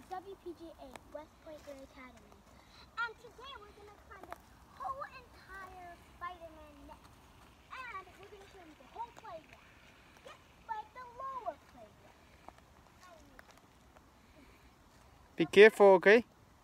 WPGA, West Point Green Academy. And today we're going to climb the whole entire Spider-Man net. And we're going to show you the whole playground. Just like the lower playground. Be careful, okay?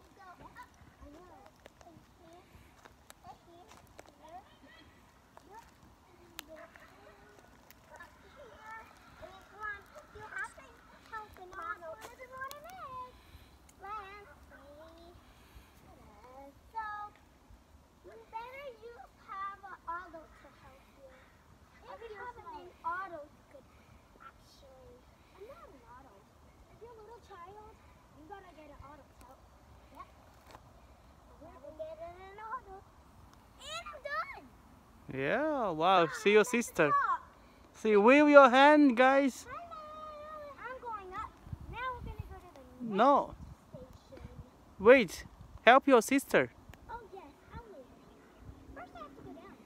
Yeah, wow, see your sister. See, wave your hand, guys. I'm going up. Now we're going to go to the No. station. Wait, help your sister. Oh, yes, I'll leave. First I have to go down.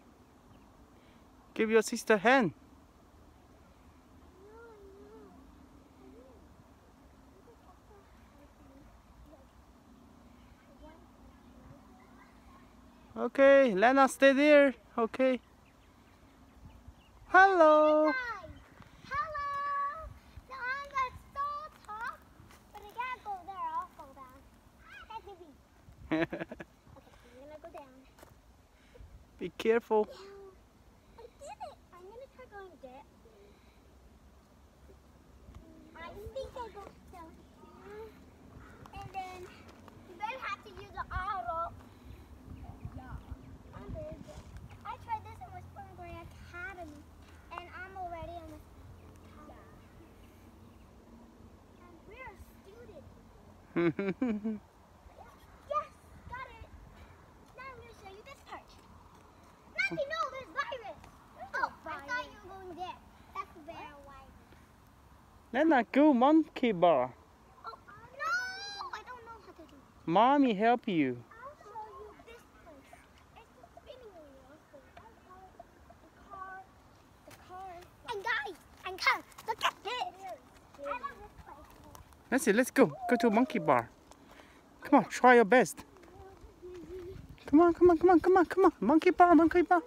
Give your sister a hand. Okay, Lanna, stay there. Okay. Hello. Hi. Hello. So I'm at so top, but I can't go there. I'll fall down. That's a bee. Okay, I'm gonna go down. Be careful. I did it. I'm gonna try going there. I think I go down here, and then you better have to use the auto. I tried this in West Point Green Academy, and I'm already on the top. And we're a student. Yes, got it. Now I'm going to show you this part. Lancy, no, there's virus. Oh, I thought you were going there. That's the bear virus. Lanna, go monkey bar. Oh, no, I don't know how to do it. Mommy help you. I'll show you this place. It's the spinning wheel. The car. And guys, look at this. I love this place. Lancy, let's go. Go to monkey bar. Come on, try your best. Come on, come on, come on, come on, come on. Monkey bar, monkey bar.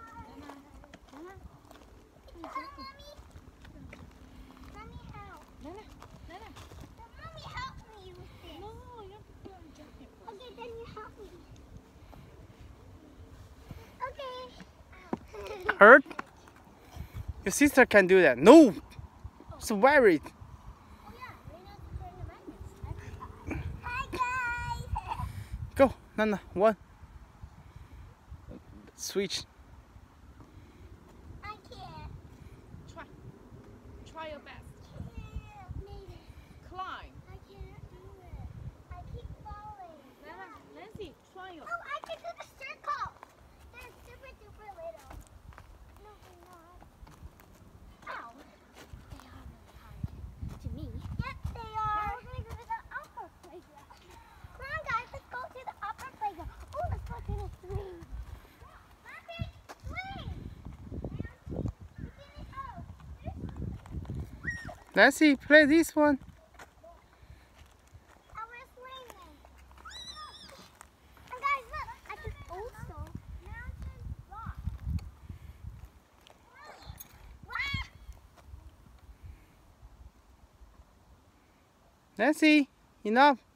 Hurt? Your sister can do that. No! It's worried. Hi guys! Go, Lanna, one. Switch. I can't. Try your best. Climb. I can't do it. I keep falling. Lancy, try your. Oh, I can do the circle. They're super duper little. No, they're not. Ow. They are really hard. To me. Yes, they are. Now we're going to go to the upper playground. Come on, guys. Let's go to the upper playground. Oh, let's go to the swing. Mommy, swing. Lancy, play this one. And guys, look, I can also mountain rock. Lancy, enough.